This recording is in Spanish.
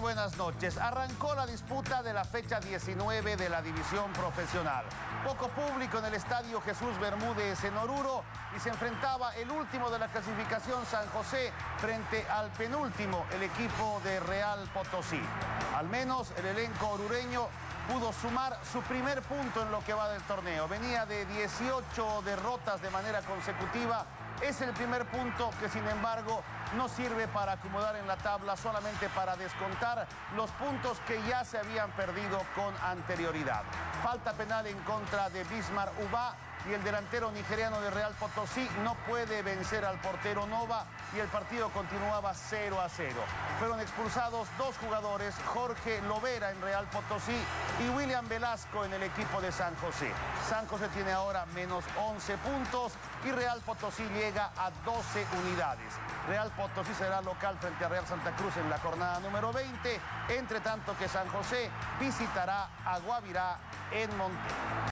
buenas noches. Arrancó la disputa de la fecha 19 de la división profesional. Poco público en el estadio Jesús Bermúdez en Oruro y se enfrentaba el último de la clasificación, San José, frente al penúltimo, el equipo de Real Potosí. Al menos el elenco orureño pudo sumar su primer punto en lo que va del torneo. Venía de 18 derrotas de manera consecutiva. Es el primer punto que, sin embargo, no sirve para acomodar en la tabla, solamente para descontar los puntos que ya se habían perdido con anterioridad. Falta penal en contra de Bismar Ubá y el delantero nigeriano de Real Potosí no puede vencer al portero Nova y el partido continuaba 0-0. Fueron expulsados dos jugadores, Jorge Lovera en Real Potosí y William Velasco en el equipo de San José. San José tiene ahora menos 11 puntos y Real Potosí llega a 12 unidades. Real Potosí será local frente a Real Santa Cruz en la jornada número 20, entre tanto que San José visitará a Guavirá en Monterrey.